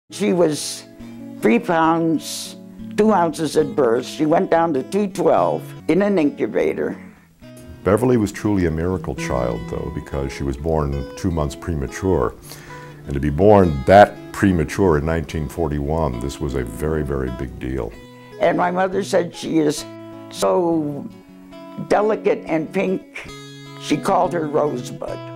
She was 3 pounds, 2 ounces at birth. She went down to 212 in an incubator. Beverly was truly a miracle child, though, because she was born 2 months premature. And to be born that premature in 1941, this was a very, very big deal. And my mother said she is so delicate and pink, she called her Rosebud.